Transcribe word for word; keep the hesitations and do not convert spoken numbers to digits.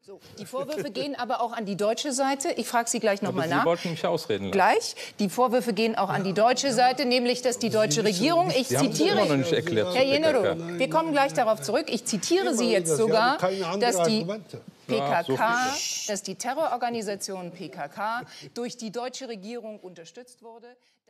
So, die Vorwürfe gehen aber auch an die deutsche Seite. Ich frage Sie gleich noch mal nach. Sie wollten mich ausreden lassen. Gleich. Die Vorwürfe gehen auch an die deutsche Seite, nämlich, dass die deutsche Regierung, ich Sie haben es zitiere, immer noch nicht erklärt, Herr Jenero, wir kommen gleich darauf zurück. Ich zitiere Sie jetzt sogar, dass die P K K, dass die Terrororganisation P K K durch die deutsche Regierung unterstützt wurde.